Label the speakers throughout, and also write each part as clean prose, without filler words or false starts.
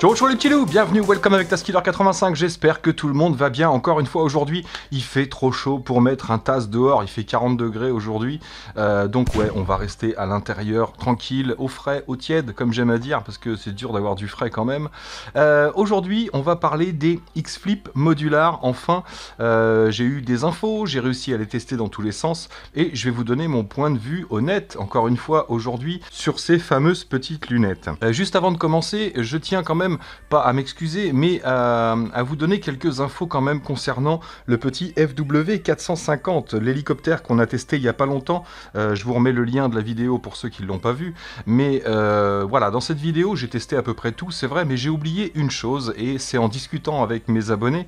Speaker 1: Ciao ciao les petits loups, bienvenue, welcome avec Taskiller85, j'espère que tout le monde va bien. Encore une fois aujourd'hui, il fait trop chaud pour mettre un tasse dehors, il fait 40 degrés aujourd'hui, donc ouais, on va rester à l'intérieur, tranquille, au frais, au tiède, comme j'aime à dire, parce que c'est dur d'avoir du frais quand même. Aujourd'hui, on va parler des X-Flip modulars, enfin, j'ai eu des infos, j'ai réussi à les tester dans tous les sens, et je vais vous donner mon point de vue honnête, encore une fois aujourd'hui, sur ces fameuses petites lunettes. Juste avant de commencer, je tiens quand même pas à m'excuser, mais à vous donner quelques infos quand même concernant le petit FW450, l'hélicoptère qu'on a testé il y a pas longtemps. Je vous remets le lien de la vidéo pour ceux qui l'ont pas vu, mais voilà, dans cette vidéo j'ai testé à peu près tout, c'est vrai, mais j'ai oublié une chose, et c'est en discutant avec mes abonnés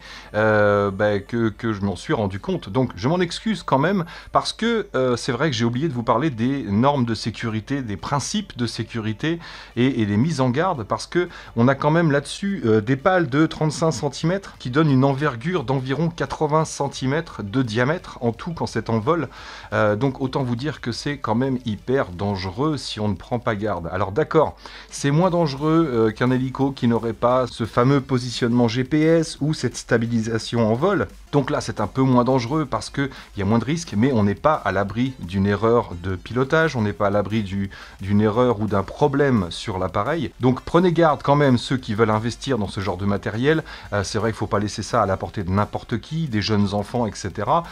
Speaker 1: que je m'en suis rendu compte. Donc je m'en excuse quand même, parce que c'est vrai que j'ai oublié de vous parler des normes de sécurité, des principes de sécurité et des mises en garde, parce que on a quand même là-dessus des pales de 35 cm qui donnent une envergure d'environ 80 cm de diamètre en tout quand c'est en vol. Donc autant vous dire que c'est quand même hyper dangereux si on ne prend pas garde. Alors d'accord, c'est moins dangereux qu'un hélico qui n'aurait pas ce fameux positionnement GPS ou cette stabilisation en vol. Donc là c'est un peu moins dangereux parce qu'il y a moins de risques, mais on n'est pas à l'abri d'une erreur de pilotage, on n'est pas à l'abri d'une erreur ou d'un problème sur l'appareil. Donc prenez garde quand même ceux qui veulent investir dans ce genre de matériel. C'est vrai qu'il ne faut pas laisser ça à la portée de n'importe qui, des jeunes enfants, etc.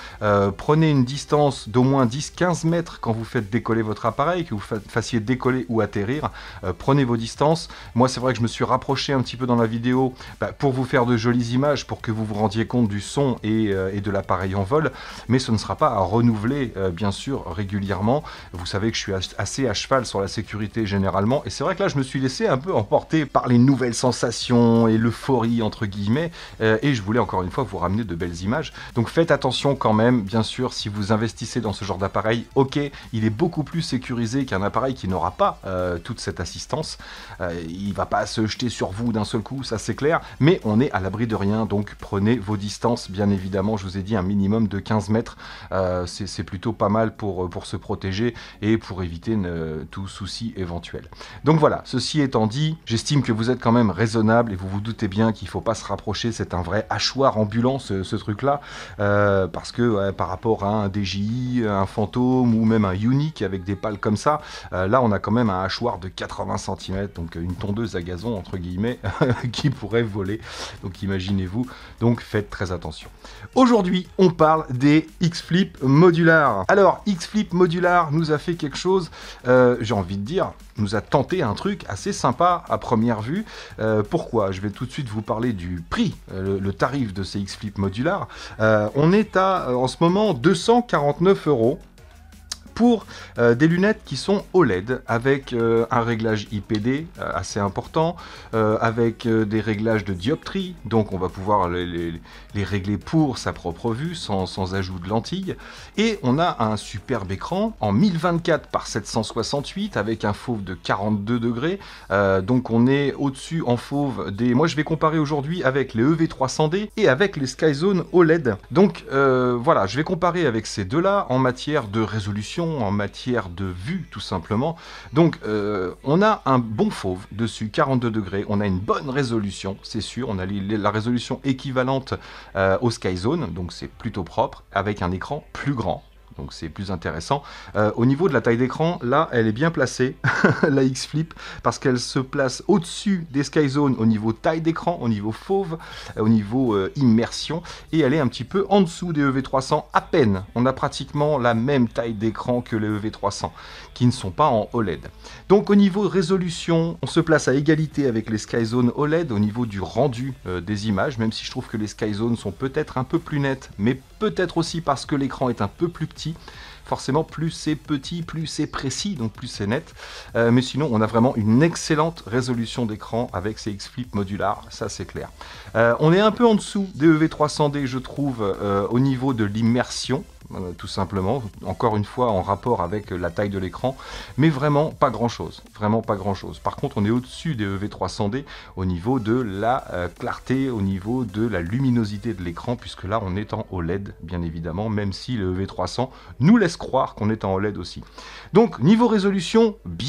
Speaker 1: Prenez une distance d'au moins 10-15 mètres quand vous faites décoller votre appareil, que vous fassiez décoller ou atterrir. Prenez vos distances. Moi c'est vrai que je me suis rapproché un petit peu dans la vidéo pour vous faire de jolies images, pour que vous vous rendiez compte du son et de l'appareil en vol, mais ce ne sera pas à renouveler bien sûr régulièrement. Vous savez que je suis assez à cheval sur la sécurité généralement, et c'est vrai que là je me suis laissé un peu emporter par les nouvelles sensations et l'euphorie entre guillemets, et je voulais encore une fois vous ramener de belles images. Donc faites attention quand même, bien sûr, si vous investissez dans ce genre d'appareil, ok, il est beaucoup plus sécurisé qu'un appareil qui n'aura pas toute cette assistance. Il va pas se jeter sur vous d'un seul coup, ça c'est clair, mais on est à l'abri de rien, donc prenez vos distances, bien évidemment, je vous ai dit un minimum de 15 mètres, c'est plutôt pas mal pour se protéger et pour éviter tout souci éventuel. Donc voilà, ceci étant dit, j'estime que vous êtes quand même raisonnable et vous vous doutez bien qu'il ne faut pas se rapprocher, c'est un vrai hachoir ambulant ce truc-là, parce que ouais, par rapport à un DJI, un Phantom ou même un Unique avec des pales comme ça, là on a quand même un hachoir de 80 cm, donc une tondeuse à gazon entre guillemets, qui pourrait voler, donc imaginez-vous, donc faites très attention. Aujourd'hui on parle des X-Flip modulars. Alors X-Flip modular nous a fait quelque chose, j'ai envie de dire, nous a tenté un truc assez sympa à première vue. Pourquoi? Je vais tout de suite vous parler du prix, le tarif de ces X-Flip modulars. On est à, en ce moment, 249 € pour des lunettes qui sont OLED, avec un réglage IPD assez important, avec des réglages de dioptrie, donc on va pouvoir les régler pour sa propre vue, sans ajout de lentilles, et on a un superbe écran en 1024 par 768 avec un fauve de 42 degrés, donc on est au-dessus en fauve des... Moi je vais comparer aujourd'hui avec les EV300D et avec les Skyzone OLED, donc voilà, je vais comparer avec ces deux-là en matière de résolution, en matière de vue tout simplement. Donc on a un bon fauve dessus, 42 degrés, on a une bonne résolution, c'est sûr, on a la résolution équivalente au Skyzone, donc c'est plutôt propre, avec un écran plus grand. Donc c'est plus intéressant. Au niveau de la taille d'écran, là, elle est bien placée, la X-Flip, parce qu'elle se place au-dessus des Skyzone au niveau taille d'écran, au niveau fauve, au niveau immersion, et elle est un petit peu en dessous des EV300, à peine. On a pratiquement la même taille d'écran que les EV300, qui ne sont pas en OLED. Donc au niveau résolution, on se place à égalité avec les Skyzone OLED, au niveau du rendu des images, même si je trouve que les Skyzone sont peut-être un peu plus nettes, mais peut-être aussi parce que l'écran est un peu plus petit. Forcément, plus c'est petit, plus c'est précis, donc plus c'est net. Mais sinon, on a vraiment une excellente résolution d'écran avec ces X-Flip modulars, ça c'est clair. On est un peu en dessous des EV300D, je trouve, au niveau de l'immersion. Tout simplement, encore une fois en rapport avec la taille de l'écran, mais vraiment pas grand chose, vraiment pas grand chose. Par contre on est au-dessus des EV300D au niveau de la clarté, au niveau de la luminosité de l'écran, puisque là on est en OLED bien évidemment, même si le EV300 nous laisse croire qu'on est en OLED aussi. Donc niveau résolution, bien,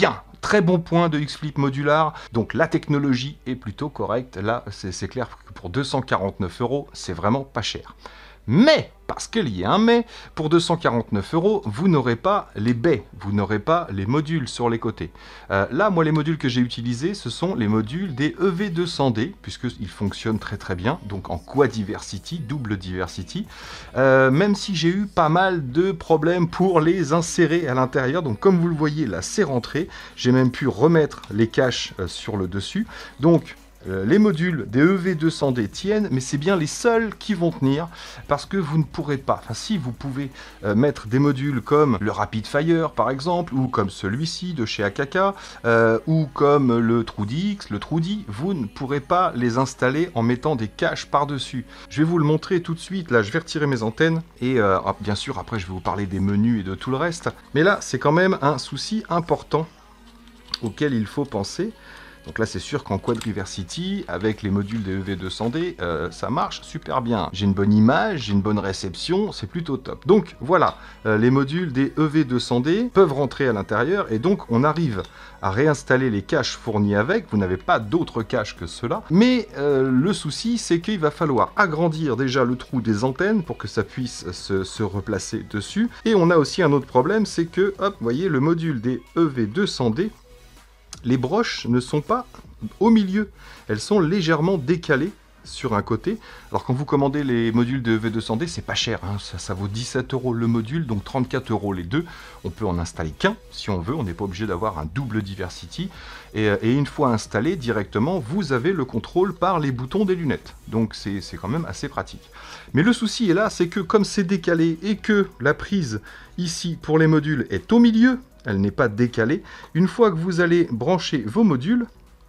Speaker 1: très bon point de XFlip Modular. Donc la technologie est plutôt correcte. Là, c'est clair que pour 249 €, c'est vraiment pas cher. Mais, parce qu'il y a un mais, pour 249 €, vous n'aurez pas les baies, vous n'aurez pas les modules sur les côtés. Là, moi, les modules que j'ai utilisés, ce sont les modules des EV200D, puisqu'ils fonctionnent très très bien, donc en Quadiversity, double Diversity, même si j'ai eu pas mal de problèmes pour les insérer à l'intérieur. Donc comme vous le voyez, là, c'est rentré. J'ai même pu remettre les caches sur le dessus. Donc, les modules des EV200D tiennent, mais c'est bien les seuls qui vont tenir, parce que vous ne pourrez pas, enfin si vous pouvez mettre des modules comme le Rapid Fire par exemple, ou comme celui-ci de chez AKK, ou comme le TrueDX, le TrueD, vous ne pourrez pas les installer en mettant des caches par-dessus. Je vais vous le montrer tout de suite, là je vais retirer mes antennes, et bien sûr après je vais vous parler des menus et de tout le reste, mais là c'est quand même un souci important auquel il faut penser. Donc là, c'est sûr qu'en Quadversity, avec les modules des EV200D, ça marche super bien. J'ai une bonne image, j'ai une bonne réception, c'est plutôt top. Donc voilà, les modules des EV200D peuvent rentrer à l'intérieur et donc on arrive à réinstaller les caches fournies avec. Vous n'avez pas d'autres caches que cela. Mais le souci, c'est qu'il va falloir agrandir déjà le trou des antennes pour que ça puisse se replacer dessus. Et on a aussi un autre problème, c'est que, hop, vous voyez, le module des EV200D, les broches ne sont pas au milieu, elles sont légèrement décalées sur un côté. Alors quand vous commandez les modules de EV200D, c'est pas cher, hein. Ça vaut 17 € le module, donc 34 € les deux. On peut en installer qu'un si on veut, on n'est pas obligé d'avoir un double Diversity. Et une fois installé directement, vous avez le contrôle par les boutons des lunettes. Donc c'est quand même assez pratique. Mais le souci est là, c'est que comme c'est décalé et que la prise ici pour les modules est au milieu, elle n'est pas décalée. Une fois que vous allez brancher vos modules,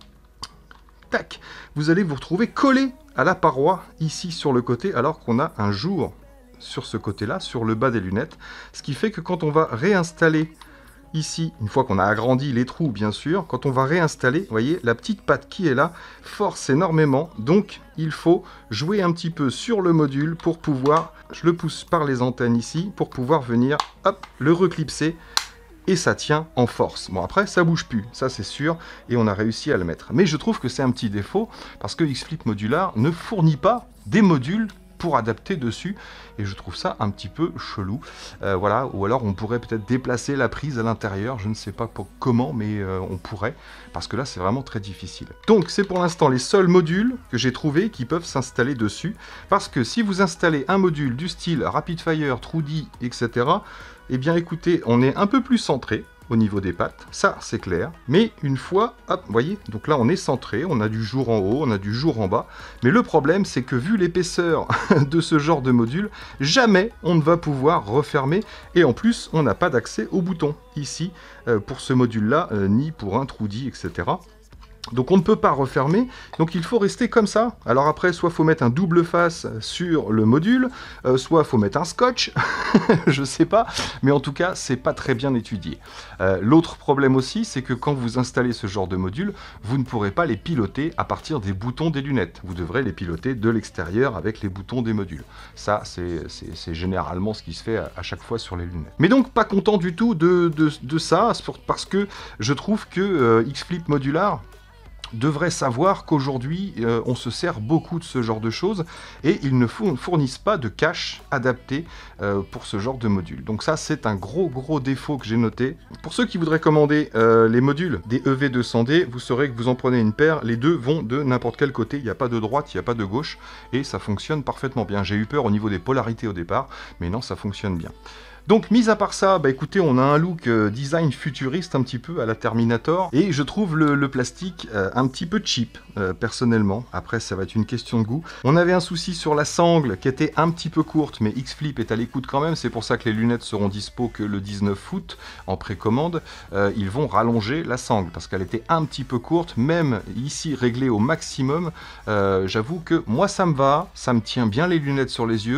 Speaker 1: tac, vous allez vous retrouver collé à la paroi ici sur le côté, alors qu'on a un jour sur ce côté-là, sur le bas des lunettes. Ce qui fait que quand on va réinstaller ici, une fois qu'on a agrandi les trous bien sûr, quand on va réinstaller, vous voyez, la petite patte qui est là force énormément, donc il faut jouer un petit peu sur le module pour pouvoir, je le pousse par les antennes ici, pour pouvoir venir, hop, le reclipser. Et ça tient en force. Bon après ça bouge plus, ça c'est sûr, et on a réussi à le mettre. Mais je trouve que c'est un petit défaut, parce que XFlip Modular ne fournit pas des modules pour adapter dessus, et je trouve ça un petit peu chelou. Voilà, ou alors on pourrait peut-être déplacer la prise à l'intérieur, je ne sais pas comment, mais on pourrait, parce que là c'est vraiment très difficile. Donc c'est pour l'instant les seuls modules que j'ai trouvés qui peuvent s'installer dessus, parce que si vous installez un module du style Rapid Fire, TrueD, etc., eh bien écoutez, on est un peu plus centré au niveau des pattes, ça c'est clair, mais une fois, hop, vous voyez, donc là on est centré, on a du jour en haut, on a du jour en bas, mais le problème c'est que vu l'épaisseur de ce genre de module, jamais on ne va pouvoir refermer, et en plus on n'a pas d'accès au bouton ici, pour ce module là, ni pour un TrueD, etc. Donc on ne peut pas refermer, donc il faut rester comme ça. Alors après, soit il faut mettre un double face sur le module, soit il faut mettre un scotch, je sais pas, mais en tout cas, c'est pas très bien étudié. L'autre problème aussi, c'est que quand vous installez ce genre de module, vous ne pourrez pas les piloter à partir des boutons des lunettes. Vous devrez les piloter de l'extérieur avec les boutons des modules. Ça, c'est généralement ce qui se fait à chaque fois sur les lunettes. Mais donc, pas content du tout de ça, parce que je trouve que XFlip Modular devrait savoir qu'aujourd'hui, on se sert beaucoup de ce genre de choses et ils ne fournissent pas de cache adaptée pour ce genre de module. Donc ça, c'est un gros défaut que j'ai noté. Pour ceux qui voudraient commander les modules des EV200D, vous saurez que vous en prenez une paire, les deux vont de n'importe quel côté, il n'y a pas de droite, il n'y a pas de gauche, et ça fonctionne parfaitement bien. J'ai eu peur au niveau des polarités au départ, mais non, ça fonctionne bien. Donc, mis à part ça, bah écoutez, on a un look design futuriste un petit peu à la Terminator, et je trouve le plastique un petit peu cheap, personnellement. Après, ça va être une question de goût. On avait un souci sur la sangle qui était un petit peu courte, mais XFlip est à l'écoute quand même, c'est pour ça que les lunettes seront dispo que le 19 août en précommande. Ils vont rallonger la sangle, parce qu'elle était un petit peu courte, même ici réglée au maximum. J'avoue que moi ça me va, ça me tient bien les lunettes sur les yeux,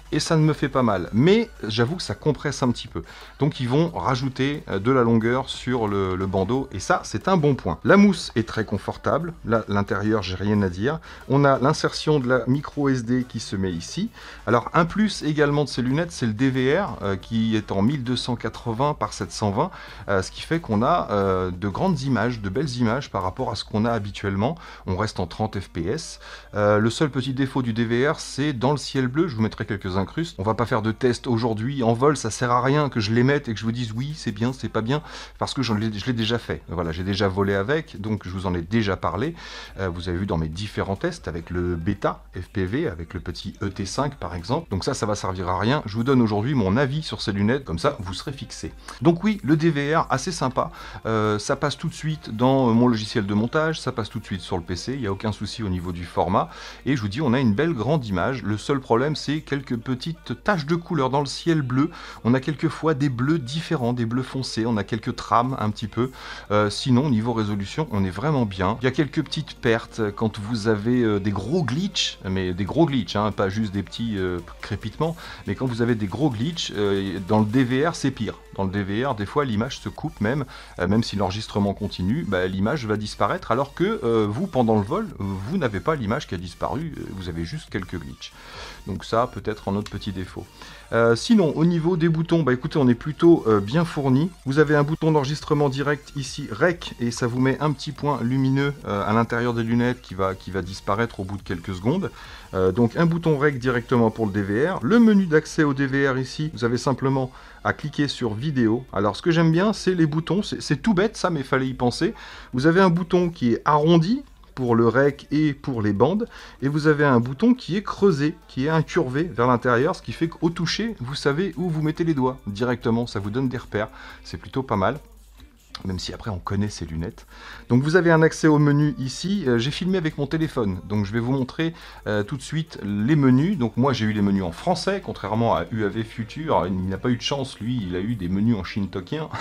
Speaker 1: et ça ne me fait pas mal. Mais j'avoue que ça compresse un petit peu. Donc ils vont rajouter de la longueur sur le bandeau, et ça, c'est un bon point. La mousse est très confortable. Là, l'intérieur, j'ai rien à dire. On a l'insertion de la micro SD qui se met ici. Alors, un plus également de ces lunettes, c'est le DVR qui est en 1280 par 720, ce qui fait qu'on a de grandes images, de belles images par rapport à ce qu'on a habituellement. On reste en 30 fps. Le seul petit défaut du DVR, c'est dans le ciel bleu. Je vous mettrai quelques incrustes. On va pas faire de test aujourd'hui en vol, ça sert à rien que je les mette et que je vous dise oui, c'est bien, c'est pas bien, parce que je l'ai déjà fait. Voilà, j'ai déjà volé avec, donc je vous en ai déjà parlé. Vous avez vu dans mes différents tests avec le bêta FPV, avec le petit ET5 par exemple. Donc ça va servir à rien. Je vous donne aujourd'hui mon avis sur ces lunettes, comme ça vous serez fixé. Donc oui, le DVR, assez sympa. Ça passe tout de suite dans mon logiciel de montage, ça passe tout de suite sur le PC, il n'y a aucun souci au niveau du format. Et je vous dis, on a une belle grande image. Le seul problème, c'est quelques petites taches de couleur dans le ciel bleu. On a quelquefois des bleus différents, des bleus foncés, on a quelques trames un petit peu. Sinon, niveau résolution, on est vraiment bien. Il y a quelques petites pertes quand vous avez des gros glitches, mais des gros glitches, hein, pas juste des petits crépitements, mais quand vous avez des gros glitches, dans le DVR, c'est pire. Dans le DVR, des fois, l'image se coupe même si l'enregistrement continue, l'image va disparaître, alors que vous, pendant le vol, vous n'avez pas l'image qui a disparu, vous avez juste quelques glitches. Donc ça, peut-être un autre petit défaut. Sinon, au niveau des boutons, écoutez, on est plutôt bien fourni. Vous avez un bouton d'enregistrement direct ici, REC, et ça vous met un petit point lumineux à l'intérieur des lunettes qui va disparaître au bout de quelques secondes. Donc un bouton REC directement pour le DVR. Le menu d'accès au DVR ici, vous avez simplement à cliquer sur vidéo. Alors ce que j'aime bien, c'est les boutons, c'est tout bête ça, mais il fallait y penser. Vous avez un bouton qui est arrondi, pour le rec et pour les bandes, et vous avez un bouton qui est creusé, qui est incurvé vers l'intérieur, ce qui fait qu'au toucher, vous savez où vous mettez les doigts directement, ça vous donne des repères, c'est plutôt pas mal. Même si après on connaît ces lunettes. Donc vous avez un accès au menu ici. J'ai filmé avec mon téléphone, donc je vais vous montrer tout de suite les menus. Donc moi j'ai eu les menus en français, contrairement à UAV Future. Il n'a pas eu de chance, lui, il a eu des menus en shintokin.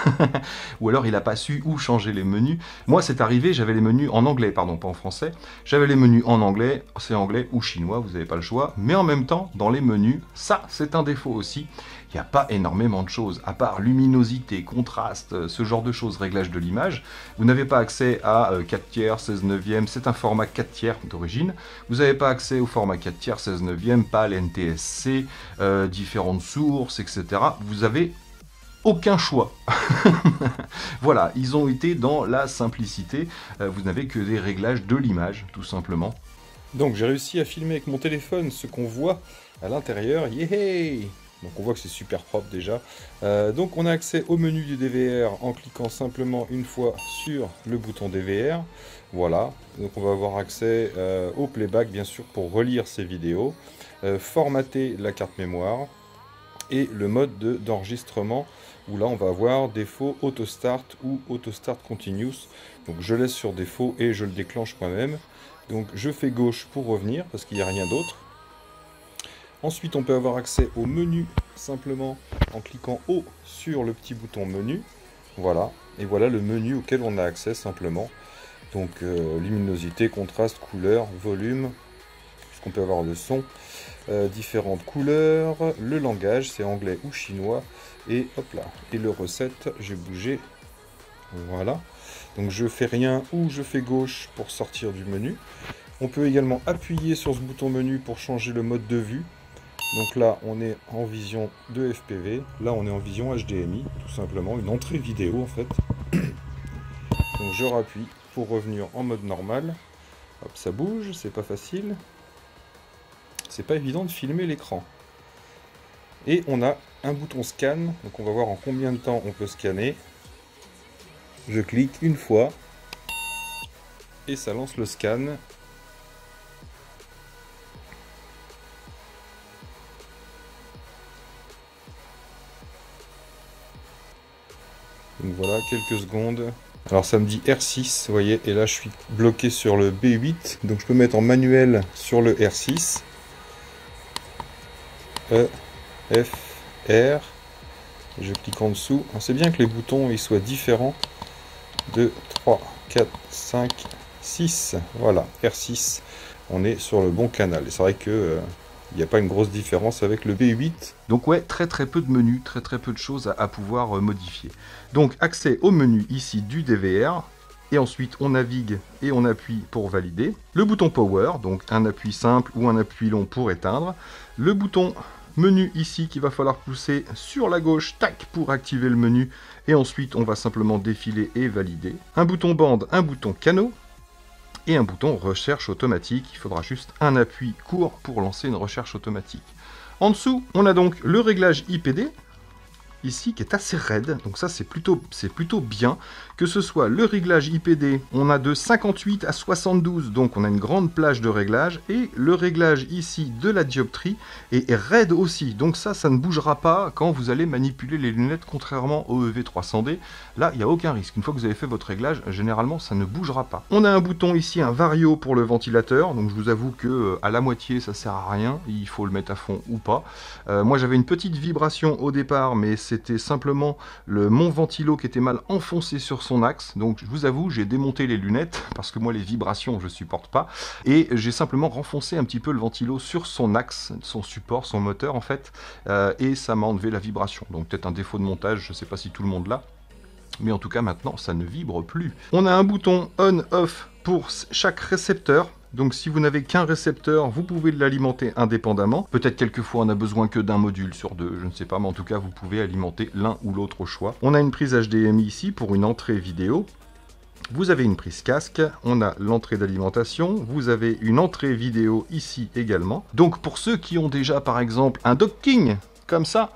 Speaker 1: Ou alors il n'a pas su où changer les menus. Moi c'est arrivé, j'avais les menus en anglais, pardon, pas en français. J'avais les menus en anglais, c'est anglais ou chinois, vous n'avez pas le choix. Mais en même temps, dans les menus, ça c'est un défaut aussi. Il n'y a pas énormément de choses, à part luminosité, contraste, ce genre de choses, réglage de l'image. Vous n'avez pas accès à 4 tiers, 16 neuvième, c'est un format 4 tiers d'origine. Vous n'avez pas accès au format 4 tiers, 16 neuvième, PAL, NTSC, différentes sources, etc. Vous avez aucun choix. Voilà, ils ont été dans la simplicité. Vous n'avez que des réglages de l'image, tout simplement. Donc j'ai réussi à filmer avec mon téléphone ce qu'on voit à l'intérieur. Yeah! Donc on voit que c'est super propre déjà. Donc on a accès au menu du DVR en cliquant simplement une fois sur le bouton DVR. Voilà, donc on va avoir accès au playback bien sûr pour relire ces vidéos, formater la carte mémoire et le mode d'enregistrement où là on va avoir défaut auto start ou auto start continuous. Donc je laisse sur défaut et je le déclenche moi-même. Donc je fais gauche pour revenir parce qu'il n'y a rien d'autre. Ensuite, on peut avoir accès au menu simplement en cliquant haut sur le petit bouton menu. Voilà, et voilà le menu auquel on a accès simplement. Donc luminosité, contraste, couleur, volume, puisqu'on peut avoir le son, différentes couleurs, le langage, c'est anglais ou chinois, et hop là, et le recette, j'ai bougé. Voilà, donc je fais rien ou je fais gauche pour sortir du menu. On peut également appuyer sur ce bouton menu pour changer le mode de vue. Donc là, on est en vision de FPV. Là, on est en vision HDMI, tout simplement. Une entrée vidéo, en fait. Donc je rappuie pour revenir en mode normal. Hop, ça bouge, c'est pas facile. C'est pas évident de filmer l'écran. Et on a un bouton scan. Donc on va voir en combien de temps on peut scanner. Je clique une fois. Et ça lance le scan. Donc voilà, quelques secondes. Alors ça me dit R6, vous voyez, et là je suis bloqué sur le B8, donc je peux mettre en manuel sur le R6. E, F, R. Je clique en dessous. C'est bien que les boutons ils soient différents. 2, 3, 4, 5, 6. Voilà, R6. On est sur le bon canal. Et c'est vrai que Il n'y a pas une grosse différence avec le B8. Donc ouais, très peu de menus, très peu de choses à pouvoir modifier. Donc accès au menu ici du DVR. Et ensuite, on navigue et on appuie pour valider. Le bouton Power, donc un appui simple ou un appui long pour éteindre. Le bouton menu ici qu'il va falloir pousser sur la gauche, tac, pour activer le menu. Et ensuite, on va simplement défiler et valider. Un bouton bande, un bouton canot. Et un bouton recherche automatique. Il faudra juste un appui court pour lancer une recherche automatique. En dessous, on a donc le réglage IPD. Ici qui est assez raide, donc ça c'est plutôt bien, que ce soit le réglage IPD, on a de 58 à 72, donc on a une grande plage de réglage, et le réglage ici de la dioptrie est raide aussi, donc ça ne bougera pas quand vous allez manipuler les lunettes, contrairement au EV300D, là il n'y a aucun risque, une fois que vous avez fait votre réglage, généralement ça ne bougera pas. On a un bouton ici, un vario pour le ventilateur, donc je vous avoue que à la moitié ça sert à rien, il faut le mettre à fond ou pas. Moi j'avais une petite vibration au départ, mais c'était simplement mon ventilo qui était mal enfoncé sur son axe. Donc je vous avoue, j'ai démonté les lunettes parce que moi les vibrations je supporte pas. Et j'ai simplement renfoncé un petit peu le ventilo sur son axe, son support, son moteur en fait. Et ça m'a enlevé la vibration. Donc peut-être un défaut de montage, je sais pas si tout le monde l'a. Mais en tout cas maintenant ça ne vibre plus. On a un bouton on-off pour chaque récepteur. Donc si vous n'avez qu'un récepteur, vous pouvez l'alimenter indépendamment. Peut-être quelquefois on a besoin que d'un module sur deux, je ne sais pas, mais en tout cas vous pouvez alimenter l'un ou l'autre au choix. On a une prise HDMI ici pour une entrée vidéo. Vous avez une prise casque, on a l'entrée d'alimentation, vous avez une entrée vidéo ici également. Donc pour ceux qui ont déjà par exemple un docking comme ça,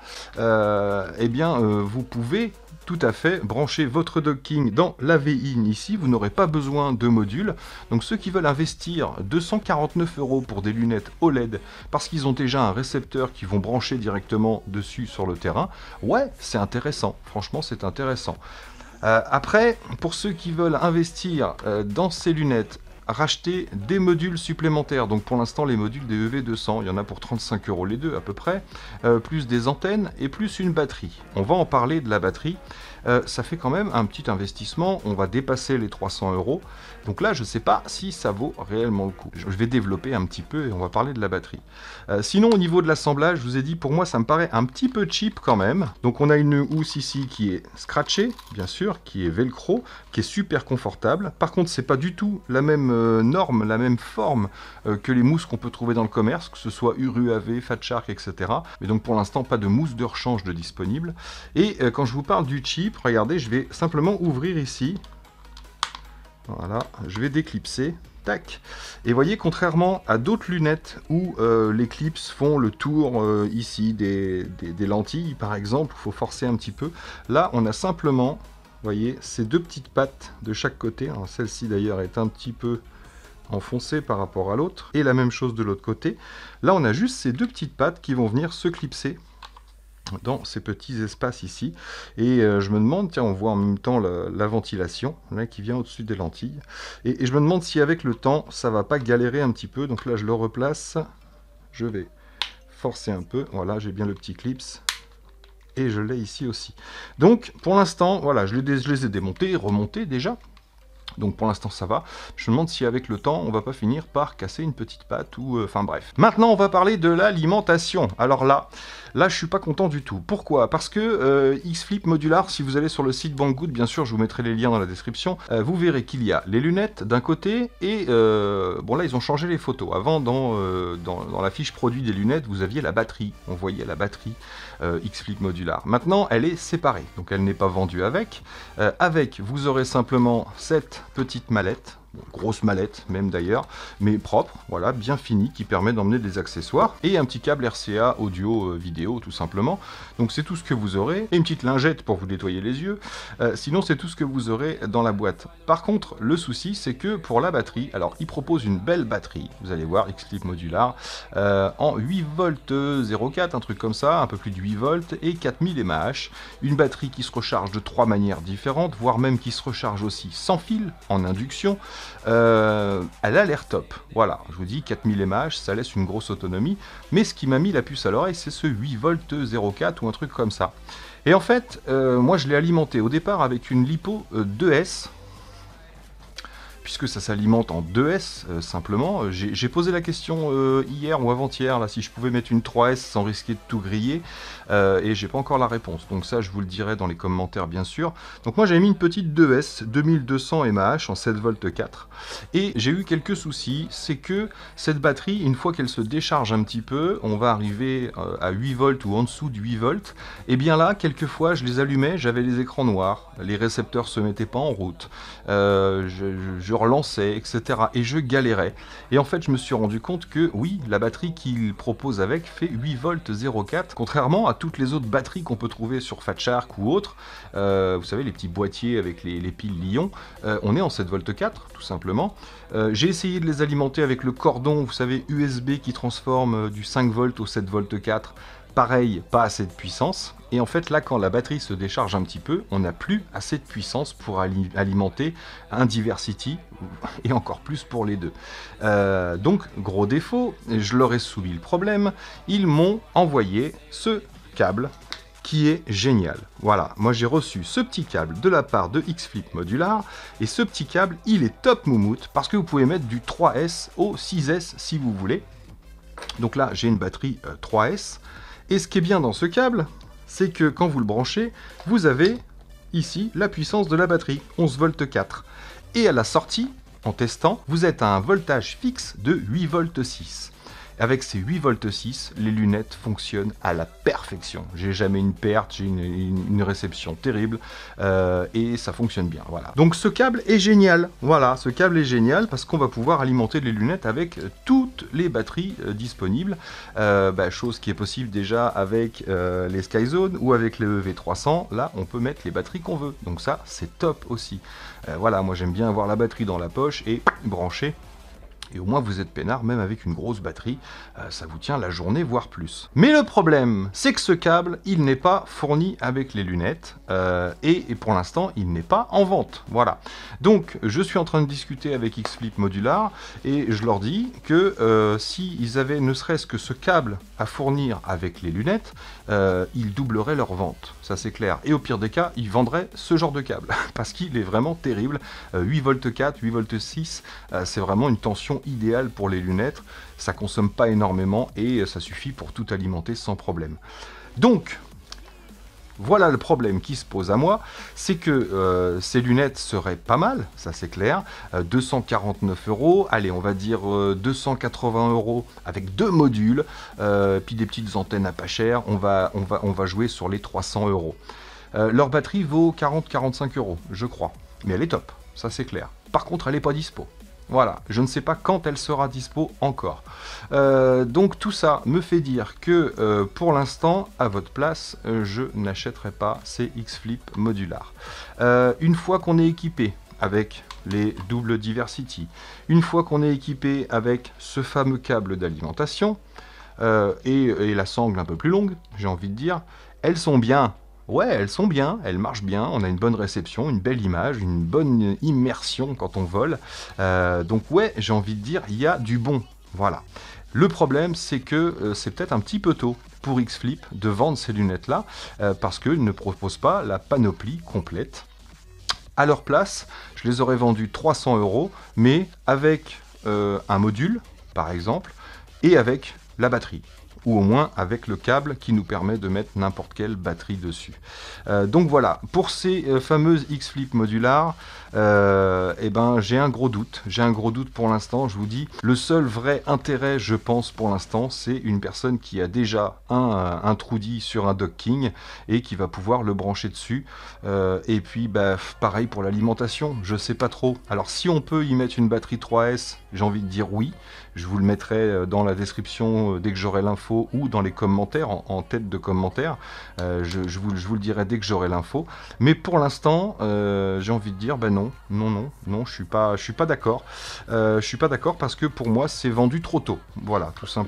Speaker 1: vous pouvez tout à fait brancher votre docking dans l'AV-in ici, vous n'aurez pas besoin de module. Donc ceux qui veulent investir 249 € pour des lunettes OLED parce qu'ils ont déjà un récepteur qu'ils vont brancher directement dessus sur le terrain, ouais, c'est intéressant, franchement c'est intéressant. Après, pour ceux qui veulent investir dans ces lunettes, racheter des modules supplémentaires. Donc pour l'instant les modules des EV200, il y en a pour 35 € les deux à peu près, plus des antennes et plus une batterie. On va en parler de la batterie. Ça fait quand même un petit investissement, on va dépasser les 300 €. Donc là, je ne sais pas si ça vaut réellement le coup. Je vais développer un petit peu et on va parler de la batterie. Sinon, au niveau de l'assemblage, je vous ai dit, pour moi, ça me paraît un petit peu cheap quand même. Donc on a une housse ici qui est scratchée, bien sûr, qui est velcro, qui est super confortable. Par contre, c'est pas du tout la même norme, la même forme que les mousses qu'on peut trouver dans le commerce, que ce soit URUAV, Fat Shark, etc. Mais donc pour l'instant, pas de mousse de rechange de disponible. Et quand je vous parle du cheap, regardez, je vais simplement ouvrir ici. Voilà, je vais déclipser. Tac. Et voyez, contrairement à d'autres lunettes où les clips font le tour ici des lentilles, par exemple, il faut forcer un petit peu. Là, on a simplement, voyez, ces deux petites pattes de chaque côté. Alors, celle-ci d'ailleurs est un petit peu enfoncée par rapport à l'autre. Et la même chose de l'autre côté. Là, on a juste ces deux petites pattes qui vont venir se clipser dans ces petits espaces ici, et je me demande, tiens, on voit en même temps la ventilation là, qui vient au-dessus des lentilles, et je me demande si avec le temps ça va pas galérer un petit peu. Donc là je le replace, je vais forcer un peu, voilà, j'ai bien le petit clips et je l'ai ici aussi. Donc pour l'instant, voilà, je les ai démontés, remontés déjà. Donc pour l'instant ça va. Je me demande si avec le temps on va pas finir par casser une petite patte ou enfin bref. Maintenant on va parler de l'alimentation. Alors là je suis pas content du tout. Pourquoi? Parce que XFlip Modular, si vous allez sur le site Banggood, bien sûr je vous mettrai les liens dans la description, vous verrez qu'il y a les lunettes d'un côté et bon là ils ont changé les photos. Avant dans la fiche produit des lunettes vous aviez la batterie. On voyait la batterie XFlip Modular. Maintenant elle est séparée, donc elle n'est pas vendue avec. Avec vous aurez simplement cette petite mallette, grosse mallette même d'ailleurs, mais propre, voilà, bien finie, qui permet d'emmener des accessoires, et un petit câble RCA audio vidéo tout simplement. Donc c'est tout ce que vous aurez, et une petite lingette pour vous nettoyer les yeux. Sinon c'est tout ce que vous aurez dans la boîte. Par contre le souci c'est que pour la batterie, alors il propose une belle batterie, vous allez voir, XFlip Modular, en 8 volts 0,4, un truc comme ça, un peu plus de 8 volts, et 4000 mAh, une batterie qui se recharge de 3 manières différentes, voire même qui se recharge aussi sans fil, en induction. Elle a l'air top, voilà, je vous dis 4000 mAh, ça laisse une grosse autonomie, mais ce qui m'a mis la puce à l'oreille c'est ce 8 volts 0,4 ou un truc comme ça. Et en fait, moi je l'ai alimenté au départ avec une LiPo 2S, puisque ça s'alimente en 2S simplement. J'ai posé la question hier ou avant-hier, là, si je pouvais mettre une 3S sans risquer de tout griller, et j'ai pas encore la réponse. Donc ça, je vous le dirai dans les commentaires, bien sûr. Donc moi, j'avais mis une petite 2S, 2200 mAh en 7V 4, et j'ai eu quelques soucis. C'est que cette batterie, une fois qu'elle se décharge un petit peu, on va arriver à 8V ou en dessous de 8V, et bien là, quelquefois, je les allumais, j'avais les écrans noirs, les récepteurs se mettaient pas en route, je relançais, etc. Et je galérais. Et en fait, je me suis rendu compte que oui, la batterie qu'il propose avec fait 8V 0,4, contrairement à toutes les autres batteries qu'on peut trouver sur Fat Shark ou autres. Vous savez, les petits boîtiers avec les piles Li-ion, on est en 7V 4, tout simplement. J'ai essayé de les alimenter avec le cordon, vous savez, USB qui transforme du 5V au 7V 4. Pareil, pas assez de puissance. Et en fait, là, quand la batterie se décharge un petit peu, on n'a plus assez de puissance pour alimenter un Diversity, et encore plus pour les deux. Donc, gros défaut, je leur ai soumis le problème. Ils m'ont envoyé ce câble qui est génial. Voilà, moi j'ai reçu ce petit câble de la part de XFlip Modular, et ce petit câble, il est top moumoute, parce que vous pouvez mettre du 3S au 6S si vous voulez. Donc là, j'ai une batterie 3S, et ce qui est bien dans ce câble, c'est que quand vous le branchez, vous avez ici la puissance de la batterie, 11V 4. Et à la sortie, en testant, vous êtes à un voltage fixe de 8V 6. Avec ces 8V 6, les lunettes fonctionnent à la perfection. J'ai jamais une perte, j'ai une réception terrible, et ça fonctionne bien. Voilà. Donc ce câble est génial. Voilà, ce câble est génial parce qu'on va pouvoir alimenter les lunettes avec toutes les batteries disponibles, chose qui est possible déjà avec les Skyzone ou avec les EV300. Là, on peut mettre les batteries qu'on veut. Donc ça, c'est top aussi. Voilà, moi j'aime bien avoir la batterie dans la poche et brancher. Et au moins vous êtes peinard, même avec une grosse batterie, ça vous tient la journée, voire plus. Mais le problème, c'est que ce câble, il n'est pas fourni avec les lunettes, et pour l'instant, il n'est pas en vente. Voilà. Donc, je suis en train de discuter avec XFlip Modular, et je leur dis que s'ils avaient ne serait-ce que ce câble à fournir avec les lunettes, ils doubleraient leur vente, ça c'est clair. Et au pire des cas, ils vendraient ce genre de câble, parce qu'il est vraiment terrible. 8V 4, 8V 6, c'est vraiment une tension idéal pour les lunettes, ça consomme pas énormément et ça suffit pour tout alimenter sans problème. Donc voilà le problème qui se pose à moi, c'est que ces lunettes seraient pas mal, ça c'est clair, 249 €, allez on va dire 280 € avec deux modules, puis des petites antennes à pas cher, on va jouer sur les 300 €. Leur batterie vaut 40-45 €, je crois, mais elle est top, ça c'est clair. Par contre elle n'est pas dispo. Voilà, je ne sais pas quand elle sera dispo encore. Donc tout ça me fait dire que pour l'instant, à votre place, je n'achèterai pas ces XFlip Modular. Une fois qu'on est équipé avec les double Diversity, une fois qu'on est équipé avec ce fameux câble d'alimentation, et la sangle un peu plus longue, j'ai envie de dire, elles sont bien. Ouais, elles sont bien, elles marchent bien, on a une bonne réception, une belle image, une bonne immersion quand on vole. Donc ouais, j'ai envie de dire, il y a du bon. Voilà. Le problème, c'est que c'est peut-être un petit peu tôt pour XFlip de vendre ces lunettes-là, parce qu'ils ne proposent pas la panoplie complète. À leur place, je les aurais vendues 300 €, mais avec un module, par exemple, et avec la batterie. Ou au moins avec le câble qui nous permet de mettre n'importe quelle batterie dessus. Donc voilà, pour ces fameuses XFlip Modular, j'ai un gros doute. J'ai un gros doute pour l'instant, je vous dis. Le seul vrai intérêt, je pense, pour l'instant, c'est une personne qui a déjà un Trudy sur un docking et qui va pouvoir le brancher dessus. Et puis, pareil pour l'alimentation, je sais pas trop. Alors, si on peut y mettre une batterie 3S, j'ai envie de dire oui. Je vous le mettrai dans la description dès que j'aurai l'info ou dans les commentaires, en tête de commentaires. Je vous le dirai dès que j'aurai l'info. Mais pour l'instant, j'ai envie de dire, non, je suis pas d'accord. Je suis pas d'accord parce que pour moi, c'est vendu trop tôt. Voilà, tout simplement.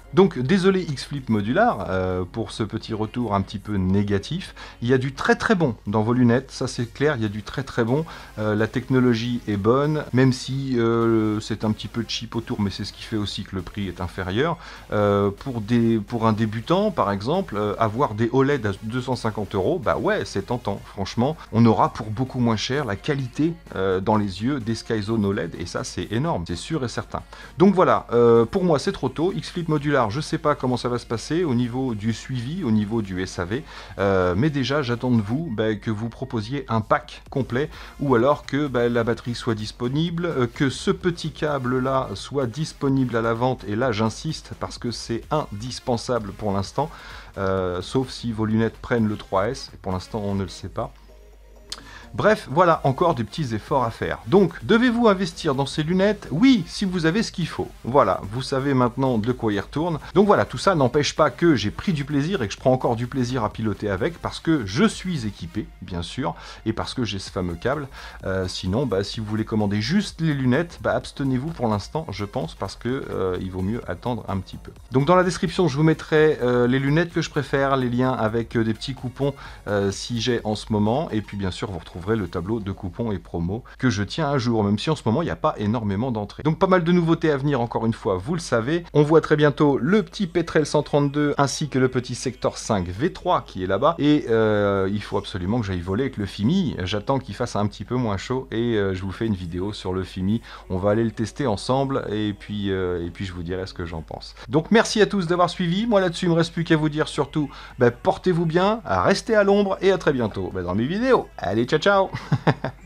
Speaker 1: Donc désolé X-Flip Modular pour ce petit retour un petit peu négatif. Il y a du très très bon dans vos lunettes, ça c'est clair, il y a du très très bon. La technologie est bonne, même si c'est un petit peu cheap autour, mais c'est ce qui fait aussi que le prix est inférieur. Pour un débutant par exemple, avoir des OLED à 250 €, bah ouais c'est tentant, franchement. On aura pour beaucoup moins cher la qualité dans les yeux des Skyzone OLED, et ça c'est énorme, c'est sûr et certain. Donc voilà, pour moi c'est trop tôt. X-Flip Modular, je sais pas comment ça va se passer au niveau du suivi, au niveau du SAV, mais déjà j'attends de vous que vous proposiez un pack complet, ou alors que la batterie soit disponible, que ce petit câble là soit disponible à la vente, et là j'insiste parce que c'est indispensable pour l'instant, sauf si vos lunettes prennent le 3S, et pour l'instant on ne le sait pas. Bref, voilà encore des petits efforts à faire. Donc, devez-vous investir dans ces lunettes? Oui, si vous avez ce qu'il faut. Voilà, vous savez maintenant de quoi il retourne. Donc voilà, tout ça n'empêche pas que j'ai pris du plaisir et que je prends encore du plaisir à piloter avec, parce que je suis équipé, bien sûr, et parce que j'ai ce fameux câble. Sinon, si vous voulez commander juste les lunettes, abstenez-vous pour l'instant, je pense, parce que il vaut mieux attendre un petit peu. Donc dans la description, je vous mettrai les lunettes que je préfère, les liens avec des petits coupons si j'ai en ce moment, et puis bien sûr, vous retrouverez le tableau de coupons et promos que je tiens à jour, même si en ce moment il n'y a pas énormément d'entrées. Donc pas mal de nouveautés à venir, encore une fois, vous le savez. On voit très bientôt le petit Petrel 132 ainsi que le petit Sector 5 V3 qui est là-bas, et il faut absolument que j'aille voler avec le Fimi. J'attends qu'il fasse un petit peu moins chaud, et je vous fais une vidéo sur le Fimi. On va aller le tester ensemble, et puis je vous dirai ce que j'en pense. Donc merci à tous d'avoir suivi. Moi là-dessus, il me reste plus qu'à vous dire surtout, portez-vous bien, restez à l'ombre, et à très bientôt dans mes vidéos. Allez, ciao ciao.